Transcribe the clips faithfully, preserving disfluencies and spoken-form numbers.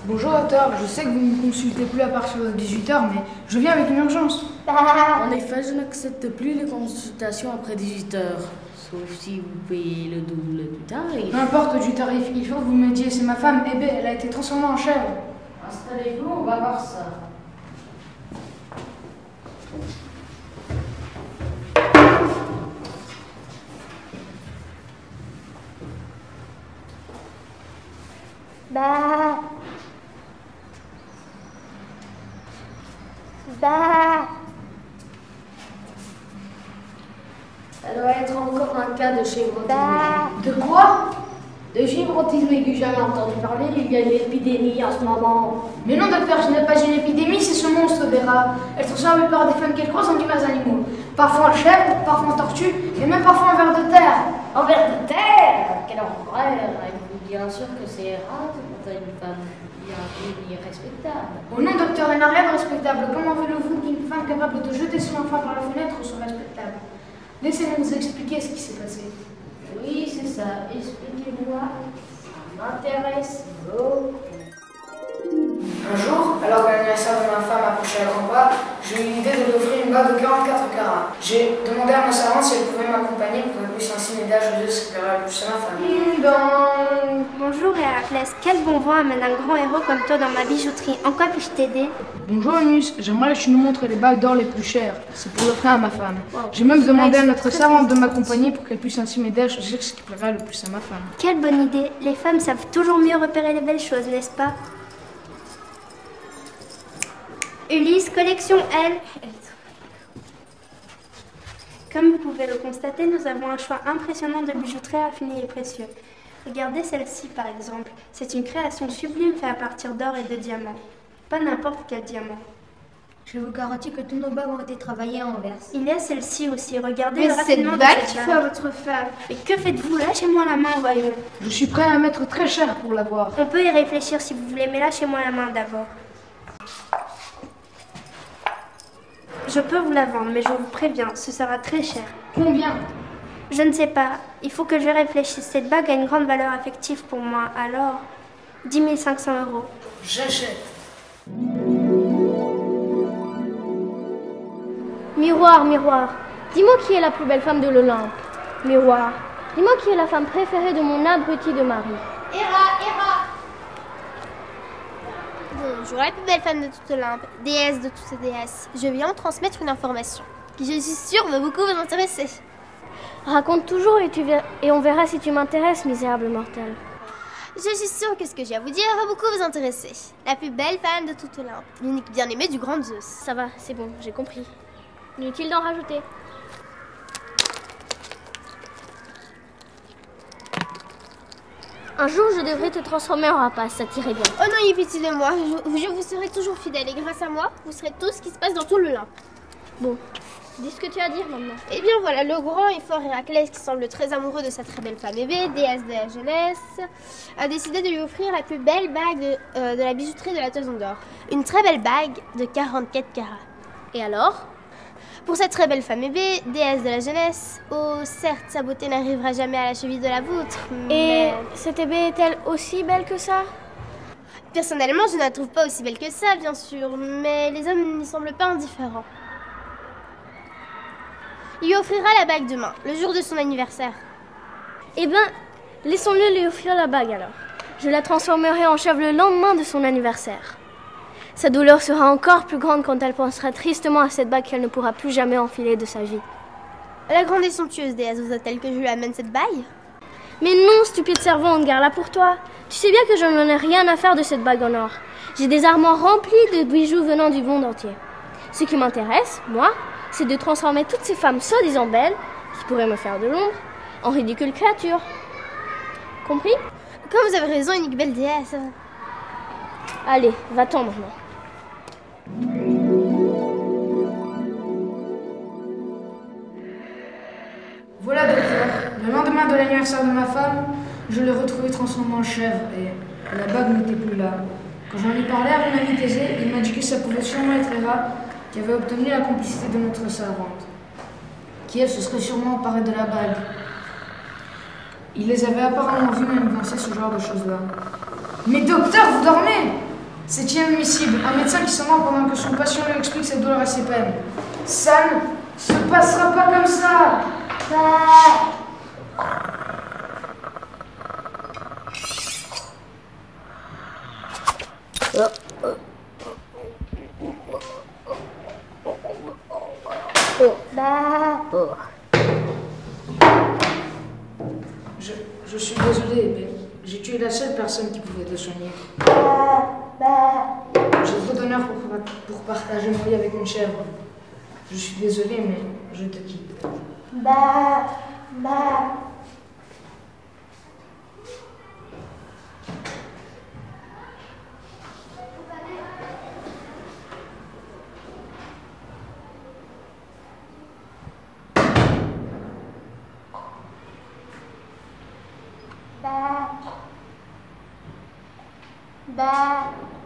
Bonjour docteur, je sais que vous ne me consultez plus à partir de dix-huit heures, mais je viens avec une urgence. En effet, je n'accepte plus les consultations après dix-huit heures. Sauf si vous payez le double du tarif. Peu importe du tarif, il faut que vous m'aidiez, c'est ma femme, Ebe, elle a été transformée en chèvre. Installez-vous, on va voir ça. Bah. Bah. Ça doit être encore un cas de chèvre Bah. De quoi? De chèvre-autisme aigu, jamais entendu parler, il y a une épidémie en ce moment. Mais non docteur, ce n'est pas une épidémie, c'est ce monstre Vera. Elle transforme par des femmes qu'elle croise en divers animaux. Parfois en chèvre, parfois en tortue, et même parfois en ver de terre. En ver de terre? Quel horreur! Êtes-vous bien sûr que c'est rare quand à une femme bien irrespectable? Oh non docteur, elle n'a rien de respectable. Comment voulez-vous qu'une femme capable de jeter son enfant par la fenêtre soit respectable? Laissez-nous vous expliquer ce qui s'est passé. Oui, c'est ça. Expliquez-moi. Ça m'intéresse beaucoup. Un jour, alors que l'anniversaire de ma femme approchait à grands pas, j'ai eu l'idée de lui offrir une bague de quarante-quatre carats. J'ai demandé à ma servante si elle pouvait m'accompagner pour qu'elle puisse ainsi m'aider à choisir ce qui plairait le plus à ma femme. Hmm, ben... Bonjour Héraclès, quel bon vent amène un grand héros comme toi dans ma bijouterie. En quoi puis-je t'aider? Bonjour Anus, j'aimerais que tu nous montres les bagues d'or les plus chères. C'est pour l'offrir à ma femme. Wow. J'ai même demandé à Ouais, notre très servante de triste. m'accompagner pour qu'elle puisse ainsi m'aider à choisir ce qui plairait le plus à ma femme. Quelle bonne idée. Les femmes savent toujours mieux repérer les belles choses, n'est-ce pas? Ulysse, collection L. Comme vous pouvez le constater, nous avons un choix impressionnant de bijouterie raffinée et précieux. Regardez celle-ci par exemple. C'est une création sublime faite à partir d'or et de diamants. Pas n'importe quel diamant. Je vous garantis que tous nos bagues ont été travaillées en verse. Il y a celle-ci aussi. Regardez Mais le cette raffinement de bague cette qu'il bague. faut à votre femme. Mais que faites-vous? Lâchez-moi la main, voyons. Je suis prêt à mettre très cher pour l'avoir. On peut y réfléchir si vous voulez, mais lâchez-moi la main d'abord. Je peux vous la vendre, mais je vous préviens, ce sera très cher. Combien? Je ne sais pas. Il faut que je réfléchisse. Cette bague a une grande valeur affective pour moi. Alors, dix mille cinq cents euros. J'achète. Miroir, miroir, dis-moi qui est la plus belle femme de l'Olympe. Miroir, dis-moi qui est la femme préférée de mon abruti de mari. Héra, Héra. Bonjour, la plus belle femme de toute Olympe, déesse de toutes les déesses. Je viens vous transmettre une information qui, je suis sûre, va beaucoup vous intéresser. Raconte toujours et, tu ver- et on verra si tu m'intéresses, misérable mortel. Je suis sûre que ce que j'ai à vous dire va beaucoup vous intéresser. La plus belle femme de toute Olympe, l'unique bien-aimée du grand Zeus. Ça va, c'est bon, j'ai compris. Inutile d'en rajouter. Un jour, je devrais te transformer en rapace, ça t'irait bien. Oh non, ayez pitié de moi, je, je vous serai toujours fidèle et grâce à moi, vous serez tout ce qui se passe dans tout l'Olympe. Bon, dis ce que tu as à dire maintenant. Eh bien voilà, le grand et fort Héraclès, qui semble très amoureux de sa très belle femme Hébé, déesse de la jeunesse, a décidé de lui offrir la plus belle bague de, euh, de la bijouterie de la Toison d'Or. Une très belle bague de quarante-quatre carats. Et alors? Pour cette très belle femme Hébé, déesse de la jeunesse, oh certes, sa beauté n'arrivera jamais à la cheville de la vôtre, mais... Et cette ébé est-elle aussi belle que ça? Personnellement, je ne la trouve pas aussi belle que ça, bien sûr, mais les hommes n'y semblent pas indifférents. Il lui offrira la bague demain, le jour de son anniversaire. Eh ben, laissons-le lui offrir la bague alors. Je la transformerai en chèvre le lendemain de son anniversaire. Sa douleur sera encore plus grande quand elle pensera tristement à cette bague qu'elle ne pourra plus jamais enfiler de sa vie. La grande et somptueuse déesse voudrait-elle que je lui amène cette bague? Mais non, stupide servante, garde-la pour toi. Tu sais bien que je n'en ai rien à faire de cette bague en or. J'ai des armoires remplies de bijoux venant du monde entier. Ce qui m'intéresse, moi, c'est de transformer toutes ces femmes soi-disant belles, qui pourraient me faire de l'ombre, en ridicules créatures. Compris? Comme vous avez raison, unique belle déesse. Allez, va-t'en maintenant. Voilà docteur, le lendemain de l'anniversaire de ma femme, je l'ai retrouvée transformée en chèvre et la bague n'était plus là. Quand j'en ai parlé à mon ami Thésée, il m'a dit que ça pouvait sûrement être Héra qui avait obtenu la complicité de notre servante, qui elle se serait sûrement emparée de la bague. Il les avait apparemment vus manigancer ce genre de choses-là. Mais docteur, vous dormez? C'est inadmissible. Un médecin qui s'en rend pendant que son patient lui explique ses douleurs et ses peines. Ça ne se passera pas comme ça. Je, je suis désolé, mais j'ai tué la seule personne qui pouvait te soigner. J'ai trop d'honneur pour, pour partager mon lit avec une chèvre. Je suis désolé, mais je te quitte. Bah, bah. Bah.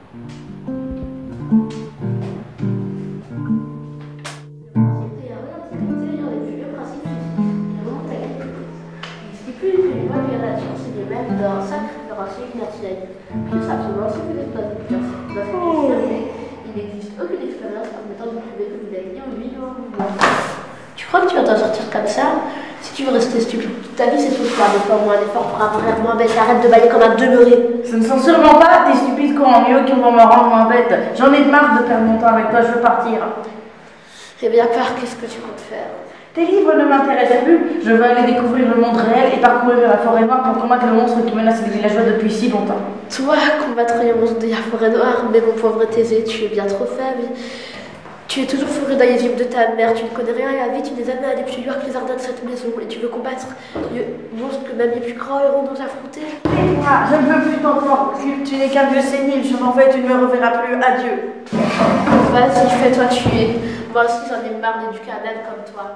D'un sacre racine naturelle. Plus absolument, ce que les plans il n'existe aucune expérience permettant de prouver que vous avez lié au milieu. Tu crois que tu vas t'en sortir comme ça? Si tu veux rester stupide toute ta vie, c'est tout faire des fois moins d'efforts pour avoir moins bête. Arrête de bailler comme un demeuré. Ce ne sont sûrement pas des stupides courants mieux qui vont me rendre moins bête. J'en ai marre de perdre mon temps avec toi, je veux partir. J'ai bien peur, qu'est-ce que tu comptes faire? Tes livres ne m'intéressent plus. Je veux aller découvrir le monde réel et parcourir la forêt noire pour combattre le monstre qui menace les villageois depuis si longtemps. Toi, combattre les monstres de la forêt noire, mais mon pauvre Thésée, tu es bien trop faible. Tu es toujours fourré dans les yeux de ta mère, tu ne connais rien à la vie, tu n'es jamais allé plus loin que les jardins de cette maison et tu veux combattre les monstres que même les plus grands héros n'ont affronté. Tais-toi, je ne veux plus t'entendre. Tu n'es qu'un vieux sénile, je m'en vais, tu ne me reverras plus. Adieu. Vas-y, fais-toi tuer. Moi aussi, j'en ai marre d'éduquer un âne comme toi.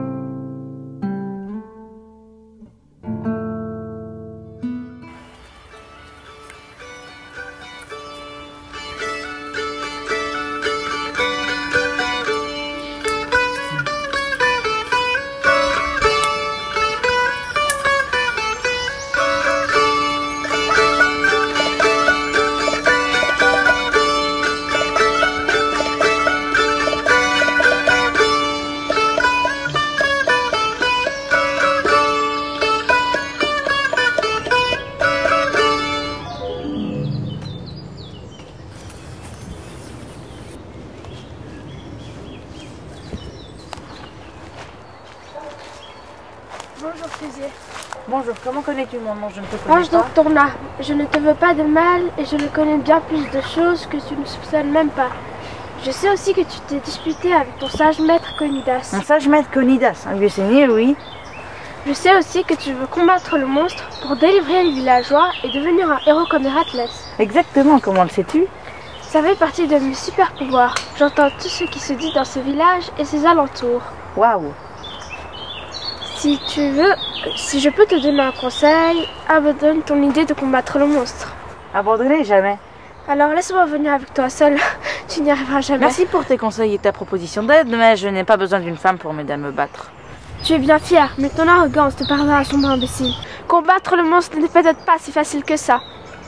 Bonjour Thésée. Bonjour, comment connais-tu mon nom? Je ne te connais Range pas. donc ton art. Je ne te veux pas de mal et je ne connais bien plus de choses que tu ne soupçonnes même pas. Je sais aussi que tu t'es disputé avec ton sage maître Conidas. Un sage maître Conidas, un vieux sénile, oui. Je sais aussi que tu veux combattre le monstre pour délivrer les villageois et devenir un héros comme Héraclès. Exactement, comment le sais-tu? Ça fait partie de mes super pouvoirs. J'entends tout ce qui se dit dans ce village et ses alentours. Waouh. Si tu veux, si je peux te donner un conseil, abandonne ton idée de combattre le monstre. Abandonner, jamais. Alors laisse-moi venir avec toi seule, tu n'y arriveras jamais. Merci pour tes conseils et ta proposition d'aide, mais je n'ai pas besoin d'une femme pour m'aider à me battre. Tu es bien fier, mais ton arrogance te parlera à son imbécile. Combattre le monstre n'est peut-être pas si facile que ça.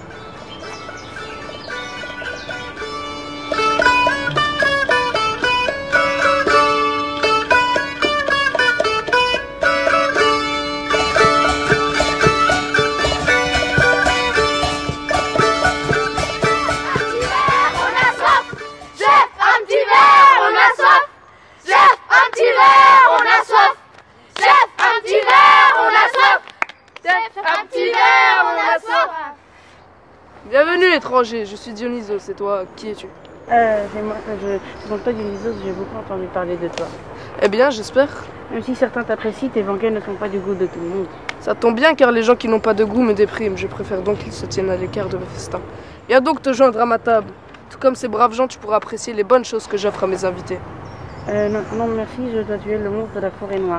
Bienvenue étranger, je suis Dionysos, et toi, qui es-tu? Euh, c'est moi, je... c'est donc toi Dionysos, j'ai beaucoup entendu parler de toi. Eh bien, j'espère. Même si certains t'apprécient, tes banquets ne sont pas du goût de tout le monde. Ça tombe bien car les gens qui n'ont pas de goût me dépriment, je préfère donc qu'ils se tiennent à l'écart de mes festins. Viens donc te joindre à ma table. Tout comme ces braves gens, tu pourras apprécier les bonnes choses que j'offre à mes invités. Euh, non, non, merci, je dois tuer le monstre de la forêt noire.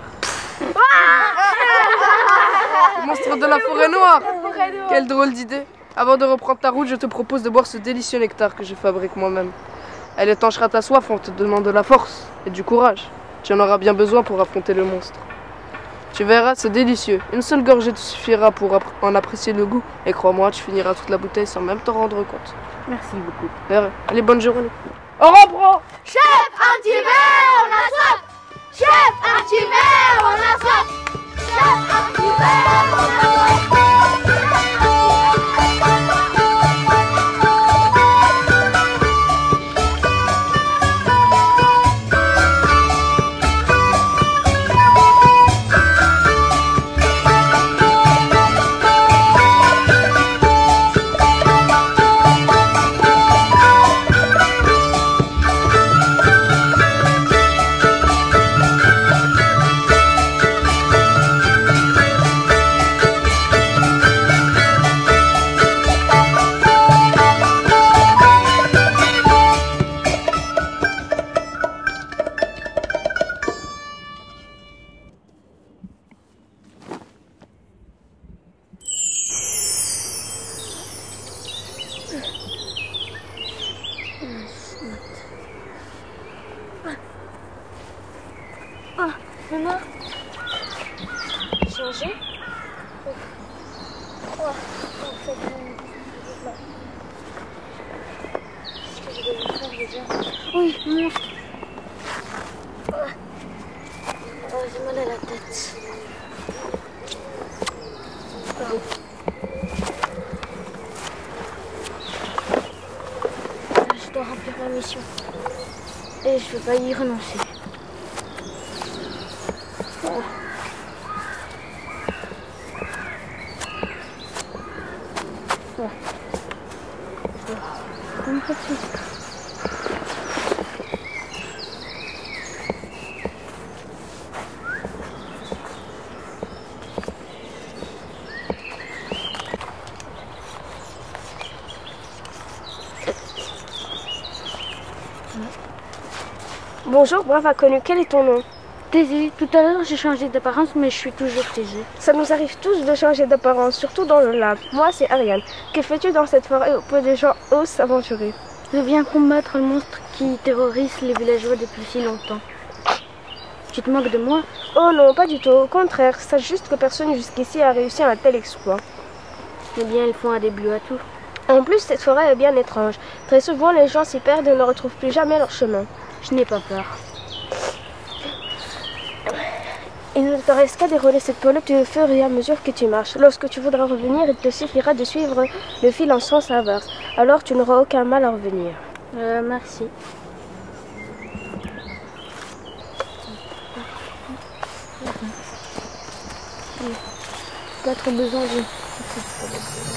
Le monstre de la forêt noire! Quelle drôle d'idée! Avant de reprendre ta route, je te propose de boire ce délicieux nectar que je fabrique moi-même. Elle étanchera ta soif en te donnant de la force et du courage. Tu en auras bien besoin pour affronter le monstre. Tu verras, c'est délicieux. Une seule gorgée te suffira pour ap- en apprécier le goût. Et crois-moi, tu finiras toute la bouteille sans même t'en rendre compte. Merci beaucoup. Allez, allez, bonne journée. Au revoir. Chef, un petit verre, on a soif. Chef, un petit verre, on a soif. Chef, un petit verre, on a soif. Maman, changer. Quoi? Qu'est-ce que je vais faire déjà? Oui, maman. Oh, j'ai mal à la tête. Oh. Je dois remplir ma mission. Et je ne vais pas y renoncer. Oh. Oh. Comme ça, Bonjour, brave inconnu, quel est ton nom? Thésée, tout à l'heure j'ai changé d'apparence mais je suis toujours Thésée. Ça nous arrive tous de changer d'apparence, surtout dans le lab. Moi, c'est Ariane. Que fais-tu dans cette forêt où peu de gens osent s'aventurer? Je viens combattre le monstre qui terrorise les villageois depuis si longtemps. Tu te moques de moi? Oh non, pas du tout. Au contraire, sache juste que personne jusqu'ici a réussi un tel exploit. Eh bien, ils font un début à tout. En plus, cette forêt est bien étrange. Très souvent, les gens s'y perdent et ne retrouvent plus jamais leur chemin. Je n'ai pas peur. Il ne te reste qu'à dérouler cette toilette au fur et à mesure que tu marches. Lorsque tu voudras revenir, il te suffira de suivre le fil en sens inverse. Alors tu n'auras aucun mal à revenir. Euh, merci. Pas trop besoin de...